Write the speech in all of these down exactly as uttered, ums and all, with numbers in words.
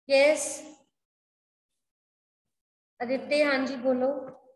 Yes Aditya, हाँ जी बोलो।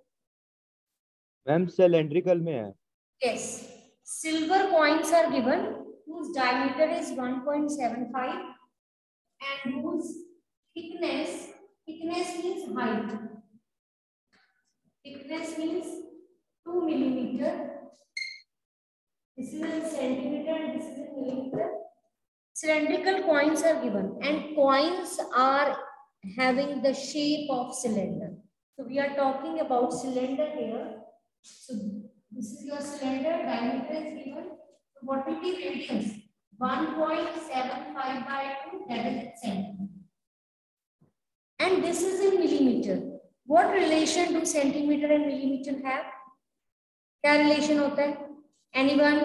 Ma'am cylindrical में है। Yes, silver coins are given whose diameter is one point seven five and whose thickness thickness means height. Thickness means two millimeter. This is in centimeter and this is in millimeter. Cylindrical coins are given and coins are having the shape of cylinder. So we are talking about cylinder here. So this is your cylinder, diameter is given. So what will be radius? one point seven five by two, that is in centimeter. And this is in millimeter. What relation do centimeter and millimeter have? क्या relation होता है? Anyone?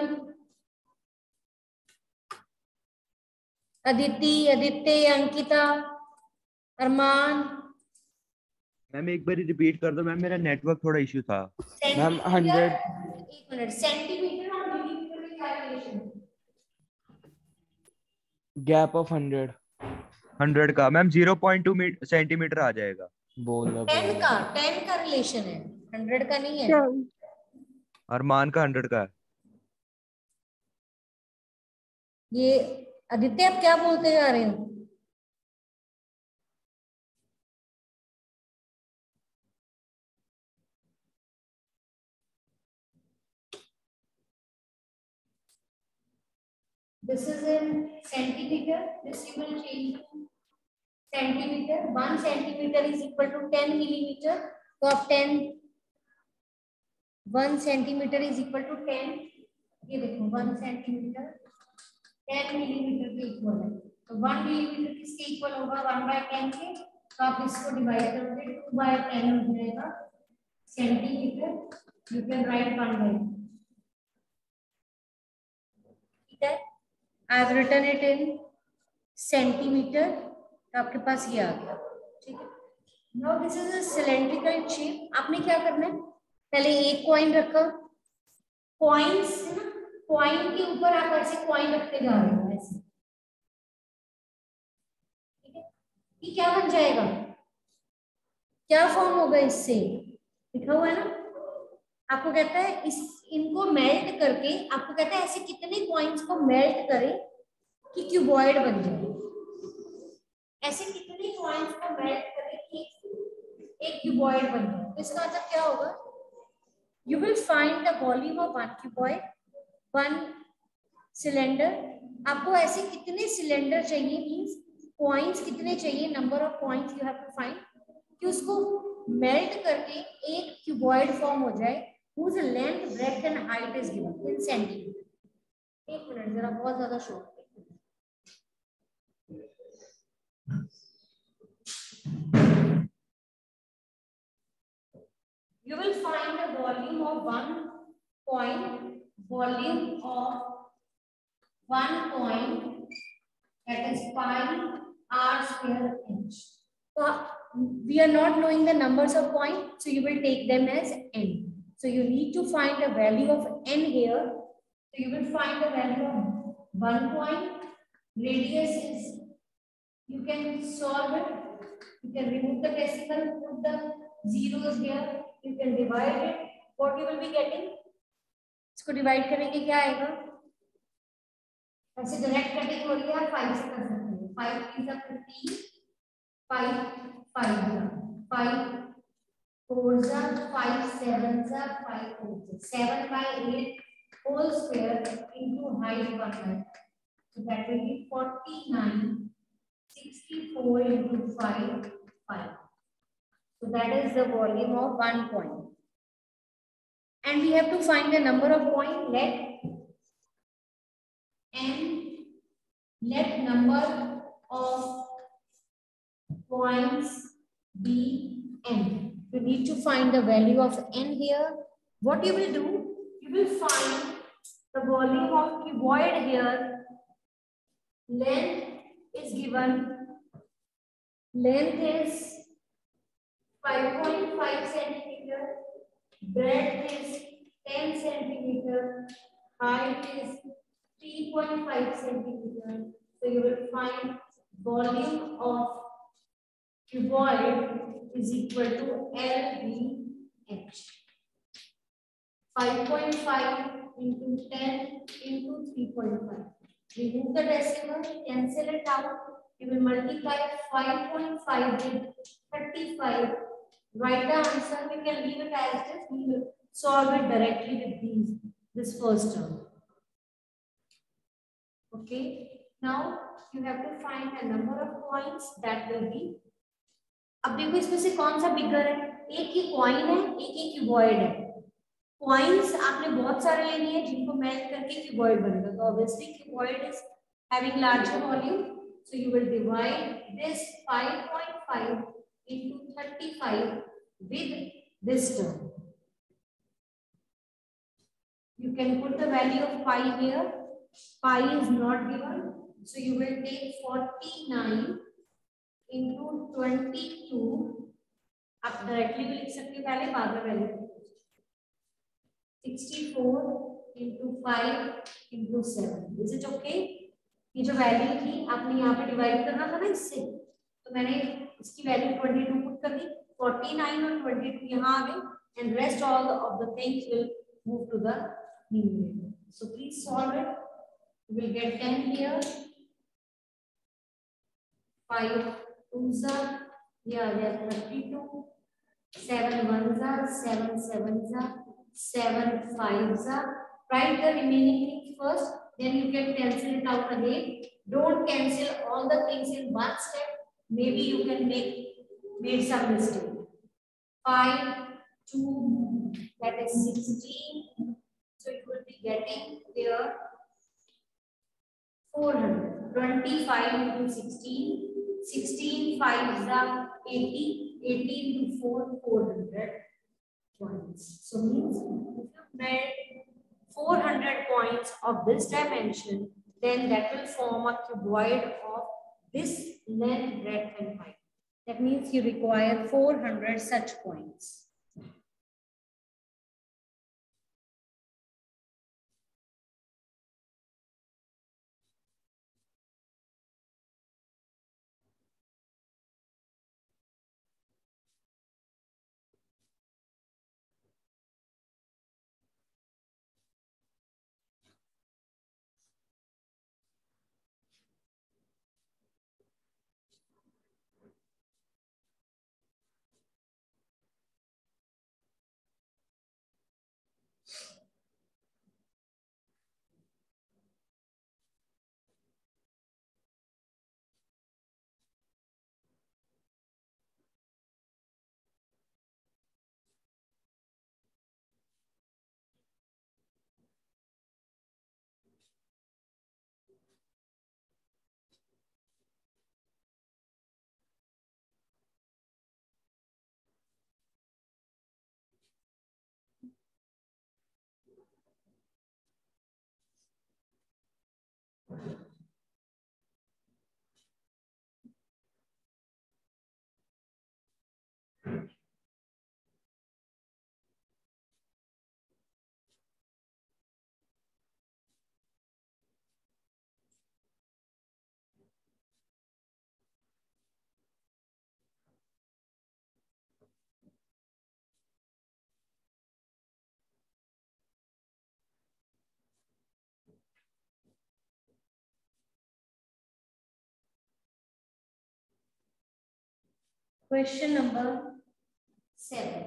Aditi, Aditya, Ankita, Arman. Ma'am एक बार repeat कर दो ma'am, मेरा network थोड़ा issue था। Ma'am hundred. एक मिनट, सेंटीमीटर और मिलीमीटर में क्या रिलेशन है? Gap of hundred. हंड्रेड का ma'am zero point two centimetre आ जाएगा। बोलो टेन बोलो। का टेन का रिलेशन है, हंड्रेड का नहीं है। अरमान का हंड्रेड का है। ये आदित्य आप क्या बोलते जा रहे हो? This is in centimeter. This you will change to centimeter. One centimeter is equal to ten millimeter. तो आप ten, one centimeter is equal to ten. ये देखो one centimeter ten millimeter के इक्वल है। तो one millimeter किसके equal होगा? one by ten के। तो आप इसको डिवाइड करोगे two by ten हो जाएगा centimetre. You can write one by ten. ठीक है? I have written it in centimeter. तो आपके पास ये आ गया। ठीक है? Now this is a cylindrical shape. आपने क्या करना है? पहले एक कॉइन रखा, कॉइन्स है ना, कॉइन के ऊपर आप ऐसे कॉइन रखते जा रहे हो ऐसे। ठीक है? ये क्या बन जाएगा? क्या फॉर्म होगा इससे? लिखा हुआ है ना, आपको कहता है इस इनको मेल्ट करके, आपको कहता है ऐसे कितने कॉइन्स को मेल्ट करें कि क्यूबॉइड बन जाए। ऐसे कितने कॉइन्स को मेल्ट करें कि एक क्यूबॉइड बन जाए। तो इसका मतलब क्या होगा? You will find the volume of one cuboid, one cylinder. आपको ऐसे कितने सिलेंडर चाहिए, मींस कॉइन्स कितने चाहिए, number of coins you have to find, कि उसको मेल्ट करके एक क्यूबॉइड फॉर्म हो जाए whose length, breadth and height is given in centimeter. एक मिनट जरा, बहुत ज्यादा शोर। You will find the volume of one coin, volume of one coin, that is pi r square inch. So we are not knowing the numbers of coin, so you will take them as n. So you need to find the value of n here. So you will find the value of one coin. Radius is, you can solve it. You can remove the decimal, put the zeros here. You can divide it. What you will be getting? इसको divide करेंगे क्या आएगा? ऐसे direct cutting हो रही है, five से कर सकते हो। फाइव थ्री जा फिफ्टीन, फाइव फाइव जा फाइव फोर जा फाइव सेवन जा फाइव फोर जा seven by eight whole square into height one by, so that will be forty-nine sixty-four into five five. So that is the volume of one coin. And we have to find the number of coin. Let n, let number of coins be n. You need to find the value of n here. What you will do? You will find the volume of cuboid here. Length is given. Length is five point five centimeter. Breadth is ten centimeter. Height is three point five centimeter. So you will find volume of cuboid is equal to L B H. five point five into ten into three point five. Remove the decimal, cancel it out. You will multiply five point five with thirty-five. Write the answer. We can leave it as this. We will solve it directly with these. This first term. Okay. Now you have to find a number of coins that will be. अब देखो इसमें से कौन सा बिगर है? एक ही coin है, एक ही क्यूबॉइड है. कॉइन्स आपने बहुत सारे लेने हैं जिनको मेल्ट करके क्यूबॉइड बनेगा. तो obviously cuboid is having larger volume, so you will divide this five point five into thirty-five with this term. You can put the value of pi here. Pi is not given, so you will take forty-nine into twenty-two. आप directly भी लिख सकते हो, पहले बाद में value. sixty-four into five into seven. Is it okay? ये जो वैल्यू थी आपने यहाँ पे डिवाइड करना था ना इससे, तो मैंने इसकी वैल्यू twenty-two पुट कर दी. forty-nine और twenty-two यहाँ आ गए, and rest all of the things will move to the numerator. So please solve it. You will get ten here. five twos are, yeah, they are thirty-two. seven ones are, seven sevens are, seven fives are. Write the remaining things first, then you can cancel it out again. Don't cancel all the things in one step. Maybe you can make made some mistake. five, two, that is sixteen. So you will be getting there four hundred. twenty-five into sixteen. sixteen fives are eighty. eighty into four, four hundred points. So means if you made four hundred points of this dimension, then that will form a cuboid of this length, breadth and height. That means you require four hundred such points. Question number seven.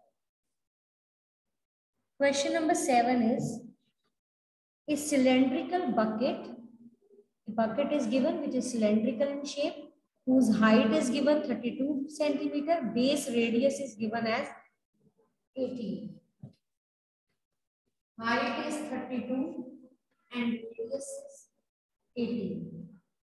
Question number seven is a cylindrical bucket. A bucket is given which is cylindrical in shape, whose height is given thirty-two centimeter, base radius is given as eighteen. Height is thirty-two and radius is eighteen.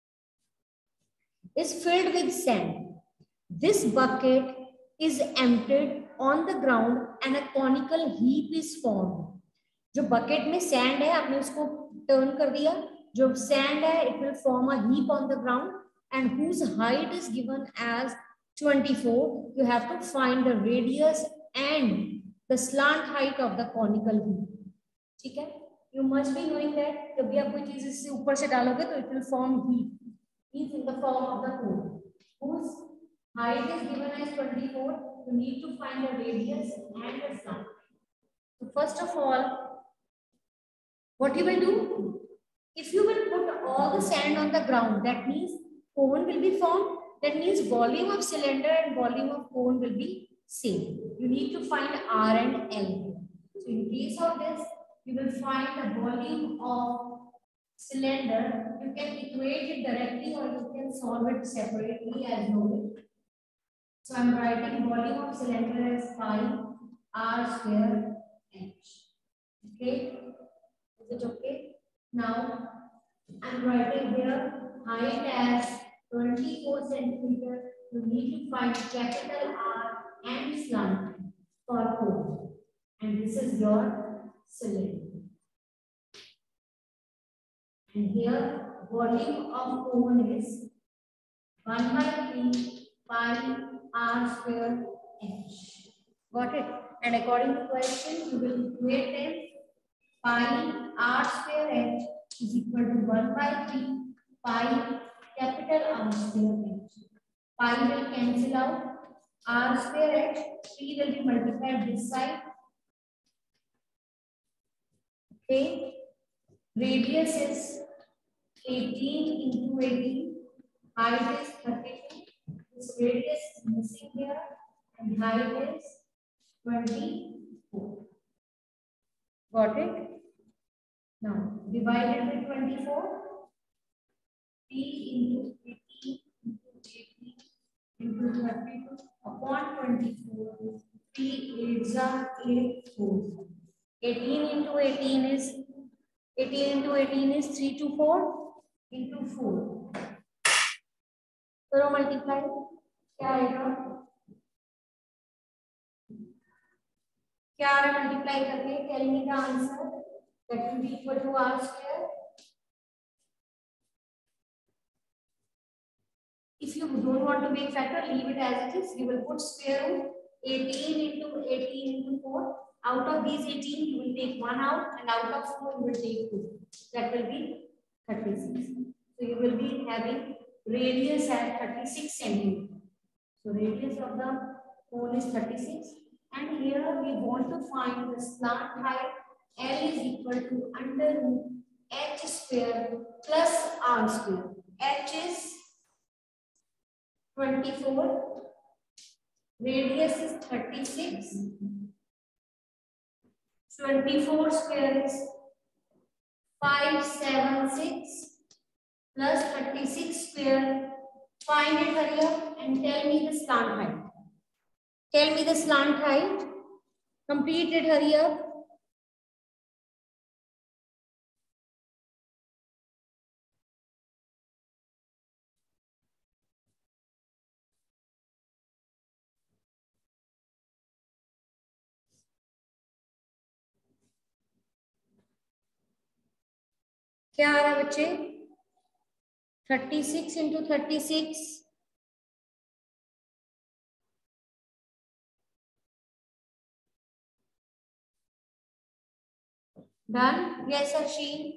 Is filled with sand. This bucket is emptied on the ground and a conical heap is formed. जो bucket में sand है आपने उसको turn कर दिया, जो sand है it will form a heap on the ground and whose height is given as twenty-four. You have to find the radius and the slant height of the conical heap. ठीक है? You must be knowing that जब भी आप कोई चीज इससे ऊपर से डालोगे तो it will form heap. Heap in the form of the cone. Whose Height is given as twenty-four. You need to find the radius and the slant. So first of all, what you will do? If you will put all the sand on the ground, that means cone will be formed. That means volume of cylinder and volume of cone will be same. You need to find R and L. So in case of this, you will find the volume of cylinder. You can equate it directly or you can solve it separately as noted. So I'm writing volume of cylinder as pi r square h. Okay, is it okay? Now I'm writing here height as twenty-four centimeter. You need to find capital R and slant for cone. And this is your cylinder. And here volume of cone is one by three pi r square h. Got it? And according to question, you will equate them. Pi r square h is equal to one by three pi capital R square h. Pi will cancel out. R square h, three will be multiplied this side. Okay. Radius is eighteen into eighteen. Height is thirty-two. This radius is missing here. And height is twenty-four. Got it? Now, divided by twenty-four. three into eighteen into eighteen into thirty-two upon twenty-four. three eights are eight fours. eighteen into eighteen is eighteen into eighteen is three to four into four. करो multiply. क्या आएगा? क्या आ रहा है multiply करके? Tell me the answer. That will be equal to r square. If you don't want to make factor, leave it as it is. You will put square root. eighteen into eighteen into four. Out of these eighteen, you will take one out, and out of four, you will take two. That will be thirty-six. So you will be having radius at thirty-six centimeters. So radius of the cone is thirty-six. And here we want to find the slant height. L is equal to under root h square plus r square. H is twenty-four. Radius is thirty-six. twenty-four square is five hundred seventy-six plus thirty-six square. Find it, hurry up and tell me the slant height. Tell me the slant height. Complete it, hurry up. क्या आ रहा है बच्चे? thirty-six into thirty-six. Done? Yes, Arsheen.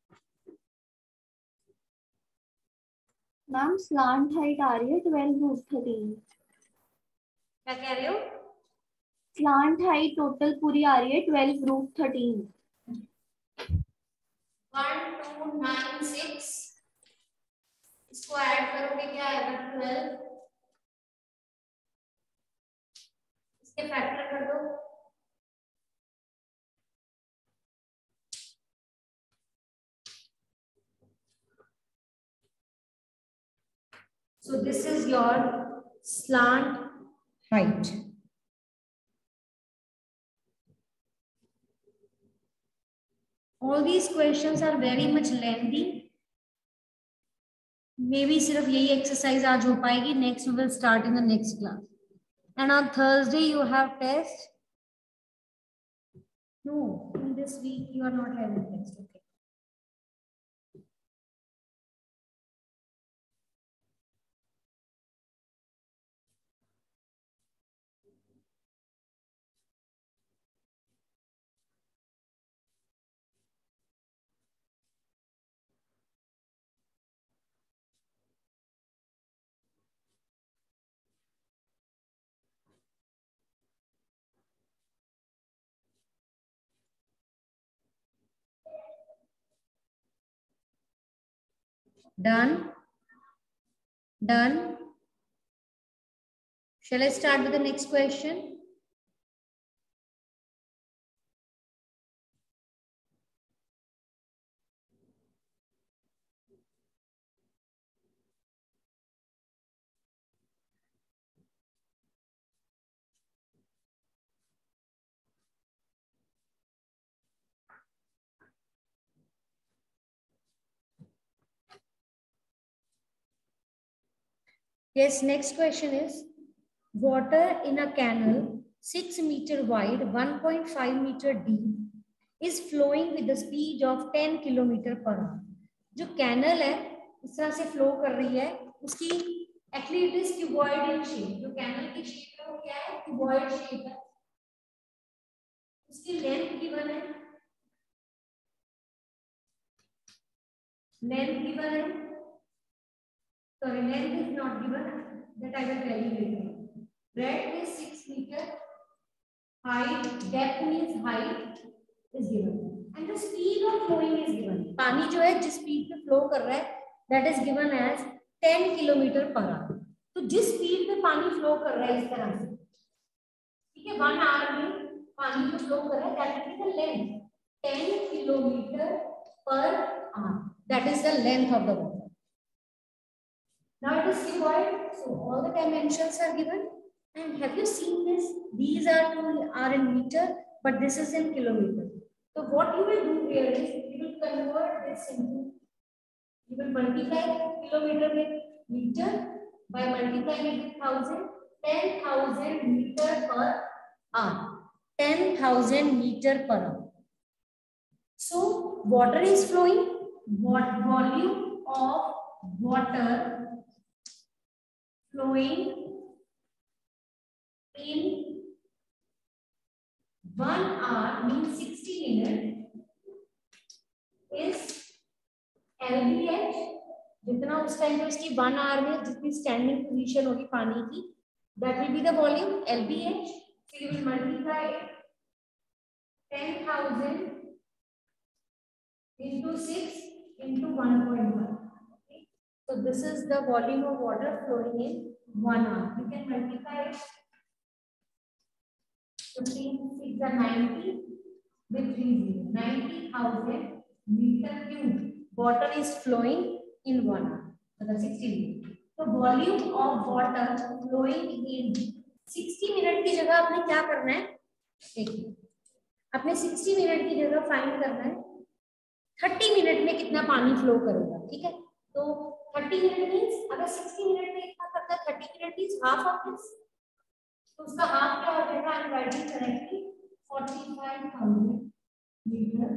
Ma'am slant height आ रही है twelve root thirteen. क्या कह रहे हो? स्लांट हाइट टोटल पूरी आ रही है twelve root thirteen. One two nine six. इसको ऐड करोगे क्या आएगा? ट्वेल्व. इसके फैक्टर कर दो. So this is your slant height. All these questions are very much lengthy. Maybe सिर्फ यही exercise आज हो पाएगी. Next we will start in the next class. And on Thursday you have test. No, in this week you are not having test. Okay. Done. Done. Shall I start with the next question? Yes, next question is, water in a canal six meter wide, one point five meter deep is flowing with the speed of ten kilometer per hour. जो canal है इस तरह से flow कर रही है, उसकी actually it is cuboid in shape. जो कैनल की शेप है वो क्या है? क्यूबॉइड शेप है. उसकी लेंथ गिवन है, लेंथ गिवन है, sorry, length is not given, that I will tell you later. Breadth is six meter, height, depth means height is given, and the speed of flowing is given. पानी जो है जिस speed पे flow कर रहा है that is given as ten kilometer per hour. तो जिस स्पीड पे पानी फ्लो कर रहा है इस तरह से, ठीक है, वन आवर में पानी जो फ्लो कर रहा है that is the length, ten kilometer per hour. That is the length of the water. Now it is cuboid, so all the dimensions are given. And have you seen this? These are two are in meter, but this is in kilometer. So what you will do here is you will convert this into, you will multiply kilometer with meter by multiplying it with thousand, ten thousand meter per hour, ten thousand meter per hour. So water is flowing. What volume of water flowing in one hour means sixty minutes is L B H. जितना उस time पे उसकी one hour में जितनी standing position होगी पानी की, that will be the volume L B H. So you will multiply ten thousand into six into one point one. So this is the volume of water flowing in one hour. You can multiply it. fifteen, six are ninety with three zero. ninety thousand meter cube water is flowing in one hour. So the sixty minutes. So volume of water flowing in sixty minute की जगह आपने क्या करना है? देखिए, आपने sixty minute की जगह फाइंड करना है thirty मिनट में कितना पानी फ्लो करेगा. ठीक है, तो thirty मिनट मींस अगर sixty मिनट में इतना करता है, thirty minute means half of this, तो उसका हाफ क्या हो जाएगा? I am writing correctly forty-five thousand metre.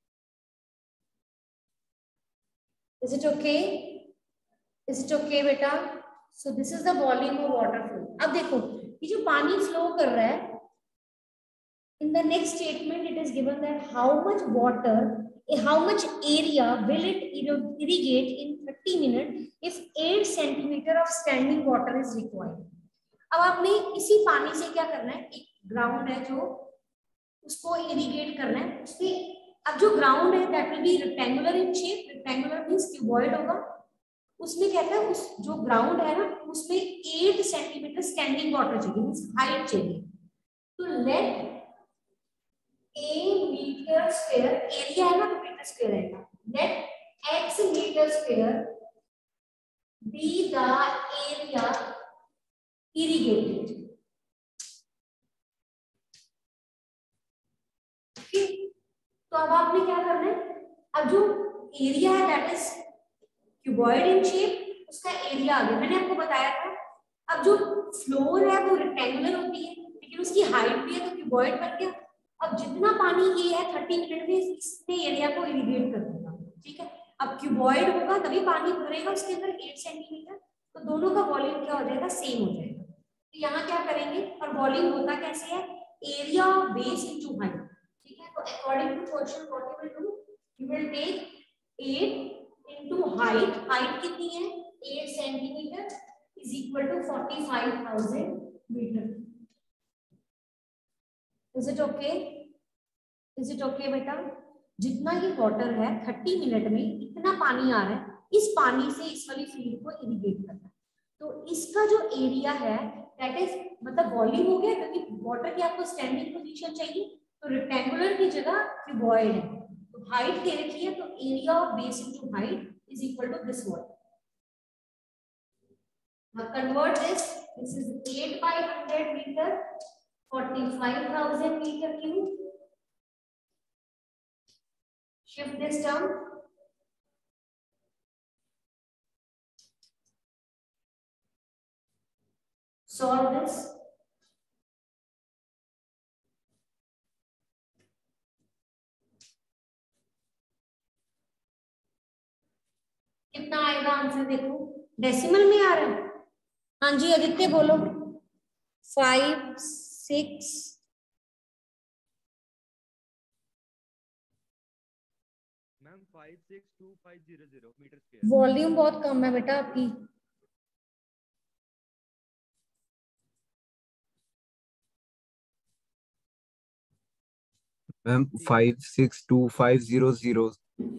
Is it okay? Is it okay बेटा? So this is the volume of water flow. अब देखो ये जो पानी फ्लो कर रहा है, in the next statement it is given that how much water, how much area will it irrigate in thirty minutes if eight centimeter of standing water is required. अब आपने इसी पानी से क्या करना है? एक ग्राउंड है जो उसको इरिगेट करना है. उसमें अब जो ग्राउंड है that will be rectangular in shape. rectangular means cuboid होगा. उसमें कहता है उस जो ग्राउंड है ना उसमें eight सेंटीमीटर स्टैंडिंग वाटर चाहिए, मींस हाइट चाहिए. तो let a meter square area है ना तो मीटर स्क्वायर है. Let x metre square be the area irrigated. ठीक, तो अब आपने क्या करना है? अब जो एरिया है that is cuboid in shape, उसका एरिया आ गया. मैंने आपको बताया था. अब जो फ्लोर है वो रेक्टेंगुलर होती है लेकिन उसकी हाइट भी है तो क्यूबॉइड बन गया. अब जितना पानी ये है थर्टी मिनट में इसने एरिया को इरिगेट कर देगा. ठीक है, अब क्यूबॉइड होगा तभी पानी भरेगा उसके अंदर eight सेंटीमीटर, तो दोनों का वॉल्यूम क्या हो जाएगा? सेम हो जाएगा. तो यहाँ क्या करेंगे? और वॉल्यूम होता कैसे है? Area of base into height. ठीक है, तो according to question what you will do, you will take eight into height. Height कितनी है? eight centimetre is equal to forty-five thousand metre. Is it okay? Is it okay बेटा? जितना ही water है thirty minute में इतना पानी आ रहा है इस पानी से इस वाली फील्ड को इरिगेट करना है। तो इसका जो एरिया है दैट इज मतलब वॉल्यूम हो गया, क्योंकि वाटर की आपको स्टैंडिंग पोजीशन चाहिए, तो रेक्टेंगुलर की जगह क्यूबॉइड है, तो हाइट दे रखी है, तो area of base into height is equal to this volume. Now convert this. This is eight by one hundred meter, forty-five thousand meter cube. Shift this term. Solve this. कितना आएगा answer देखो, decimal में आ रहा है। हाँ जी आदित्य बोलो। Five six ma'am five six two five zero zero metre square. Volume बहुत कम है बेटा आपकी। Ma'am five six two five zero zero.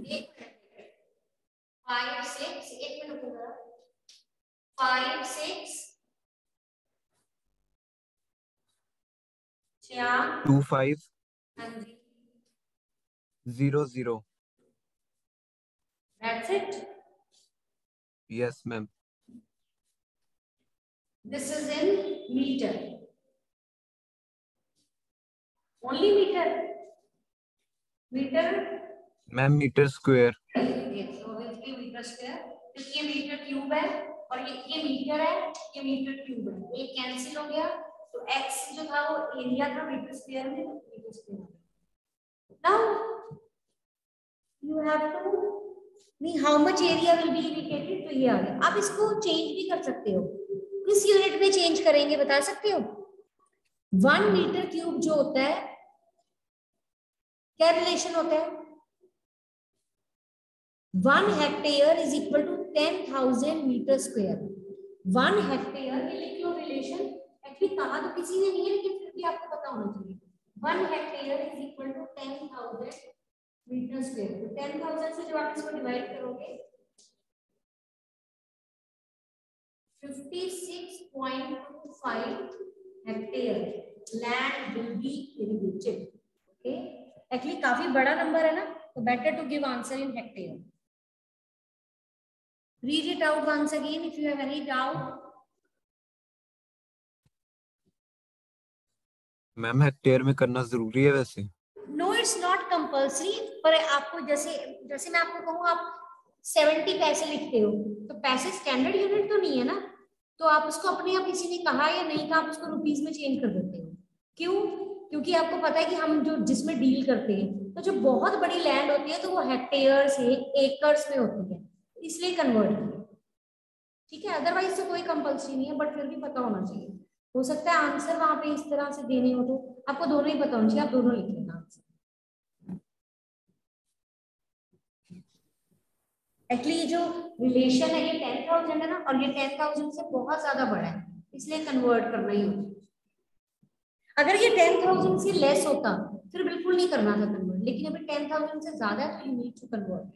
Five six एक मिनट रुको, फाइव सिक्स टू फाइव हाँ जी zero zero. That's it. Yes ma'am. This is in metre, only metre, metre ma'am metre square. Metre square, ये metre cube है और ये ये metre है, ये मीटर क्यूब है, एक कैंसिल हो गया, तो x जो था वो एरिया था मीटर स्क्वायर में, metre square. Now you have to mean how much area will be indicated, तो ये आ गया। आप इसको चेंज भी कर सकते हो, किस यूनिट में चेंज करेंगे बता सकते हो? वन मीटर क्यूब जो होता है क्या रिलेशन होता है? One hectare is equal to ten thousand metre square. One hectare ये लिख लो रिलेशन, एक्चुअली कहा तो किसी ने नहीं है लेकिन फिर भी आपको पता होना चाहिए। One hectare is equal to ten thousand metre square. तो टेन थाउजेंड से जब आप इसको डिवाइड करोगे fifty six point two five hectare land will be irrigated. Okay, actually काफी बड़ा नंबर है ना, तो better to give answer in hectare. Read it out once again if you have any doubt. Ma'am hectare में करना जरूरी है वैसे? No, it's not compulsory, पर आपको जैसे जैसे मैं आपको कहूँ आप सेवेंटी पैसे लिखते हो, तो पैसे स्टैंडर्ड यूनिट तो नहीं है ना, तो आप उसको अपने आप किसी ने कहा या नहीं कहा आप उसको रुपीस में चेंज कर देते हो। क्यों? क्योंकि आपको पता है कि हम जो जिसमें डील करते हैं, तो जो बहुत बड़ी लैंड होती है तो वो हेक्टेयर्स है, एकर्स में होती है, इसलिए कन्वर्ट किया। ठीक है, अदरवाइज तो कोई कंपल्सरी नहीं है, बट फिर भी पता होना चाहिए। हो सकता है आंसर वहां पे इस तरह से देने हो, तो आपको दोनों ही पता होना चाहिए, आप दोनों लिख लेना आंसर। एक्चुअली जो रिलेशन है ये टेन थाउजेंड है ना, और ये टेन थाउजेंड से बहुत ज्यादा बड़ा है, इसलिए कन्वर्ट करना ही होता है। अगर ये टेन थाउजेंड से लेस होता फिर बिल्कुल नहीं करना था कन्वर्ट, लेकिन अभी टेन थाउजेंड से ज्यादा है तो you need to convert.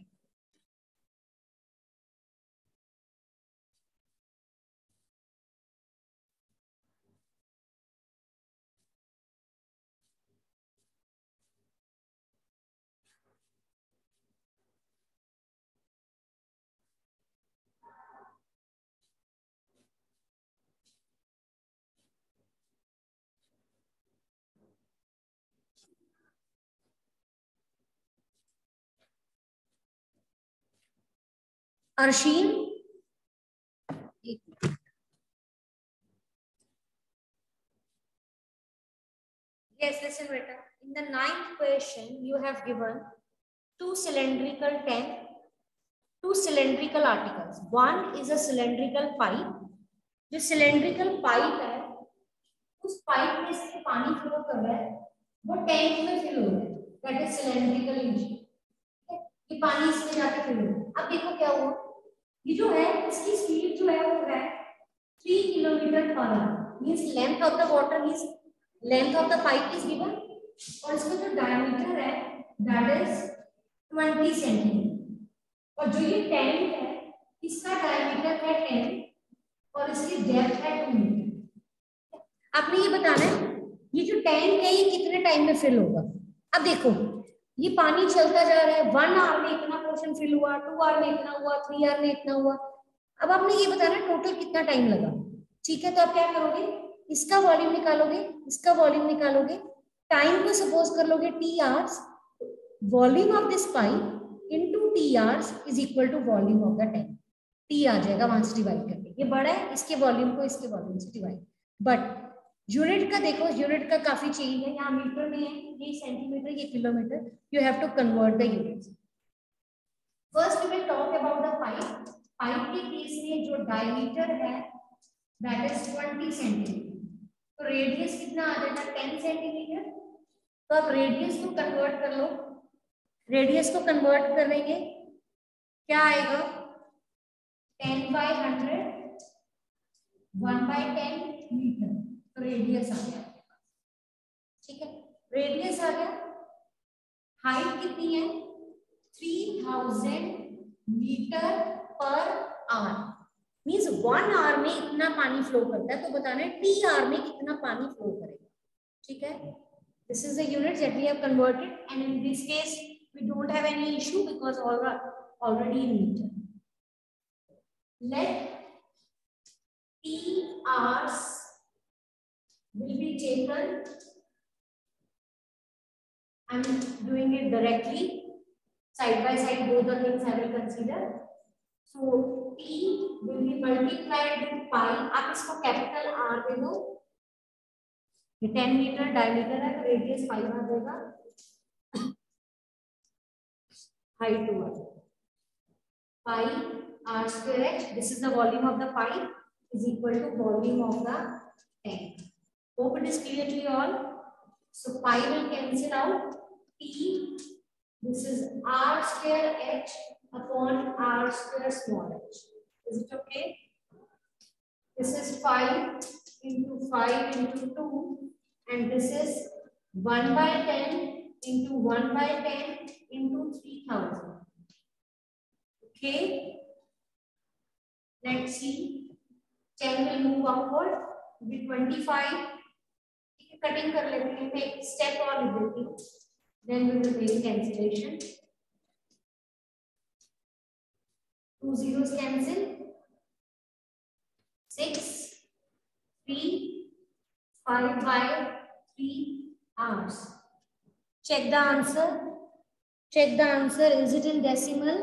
Arshin, yes, listen beta. In the ninth question, you have given two cylindrical tank, two cylindrical articles. One is a cylindrical pipe. जो cylindrical pipe है, उस pipe में से पानी फ्लो कर रहा है, वो टैंक में फिल हो रहा है, that is cylindrical engine. ये पानी इसमें जाके फिल हो रहा है। अब देखो क्या हुआ, ये जो है इसकी स्पीड जो है वो है थ्री किलोमीटर पर hour, means length of the water means length of the pipe is given, और इसका जो डायमीटर है दैट इज ट्वेंटी सेंटीमीटर, और जो ये टैंक है इसका डायमीटर है टेन और इसकी डेप्थ है टू मीटर। आपने ये बताना है ये जो टैंक है ये कितने टाइम में फिल होगा। अब देखो ये पानी चलता जा रहा है, वन आवर में इतना पोर्शन फिल हुआ, टू आवर में इतना हुआ, थ्री आवर में इतना हुआ। अब आपने ये बताना है टोटल कितना टाइम लगा। ठीक है, तो आप क्या करोगे, इसका वॉल्यूम निकालोगे, इसका वॉल्यूम निकालोगे, टाइम को सपोज कर लोगे T hours, volume of this pipe into T hours is equal to volume of the tank. T आ जाएगा वहां से डिवाइड करके, ये बड़ा है इसके वॉल्यूम को इसके वॉल्यूम से डिवाइड। बट यूनिट का देखो, यूनिट का काफी चेंज है, यहाँ मीटर में है, ये सेंटीमीटर, ये kilometre, you have to convert the units. First we will talk about the pipe. Pipe के केस में जो डायमीटर है दैट इज ट्वेंटी सेंटीमीटर, तो रेडियस कितना आ जाएगा टेन सेंटीमीटर। तो आप रेडियस को कन्वर्ट कर लो, रेडियस को कन्वर्ट करेंगे क्या आएगा, ten by hundred, one by ten metre, तो रेडियस आ गया। ठीक है, रेडियस आ गया। हाइट कितनी है, थ्री थाउजेंड मीटर पर आवर, मींस वन आवर में इतना पानी फ्लो करता है, तो बताना है टी आवर में कितना पानी फ्लो करेगा। ठीक है, this is the unit that we have converted and in this case we don't have any issue because already in metre. Let T hours will be taken. I'm doing it directly, side by side, both the things I will consider. So T will be multiplied with pi. आप इसको capital R दे दो, ये ten metre diameter है तो radius five आ जाएगा, height two pi r square h, this is the volume of the pipe, is equal to volume of the tank. Hope it is clear to you all. So pi will cancel out, T, this is r square h upon r square small h. Is it okay? This is five into five into two, and this is one by ten into one by ten into three thousand. Okay, let's see, ten will move upward, be twenty-five. Cutting कर लेते हैं, मैं एक step और लिख देती हूँ, then we will make cancellation. Two zeros cancel, six, three, five by three hours. Check the answer. Check the answer. Is it in decimal?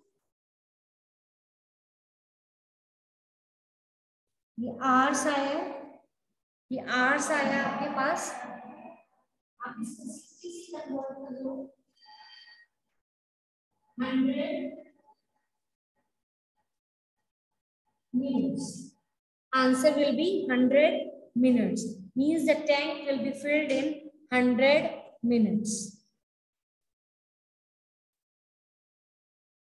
ये आर्स आया, ये आर्स आया आपके पास, आप इसको सिक्सटी से कन्वर्ट कर लो, hundred minutes. Answer will be hundred minutes. Means the tank will be filled in hundred minutes.